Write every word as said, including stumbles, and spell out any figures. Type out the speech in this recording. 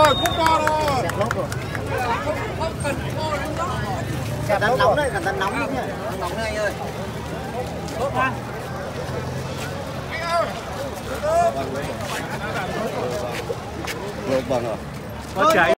rồi, không to rồi. Không cần khô đến đó. Cẩn thận nóng đấy, cẩn thận nóng nhé. Nóng này anh ơi. Tốt quá. Vâng rồi. Thôi,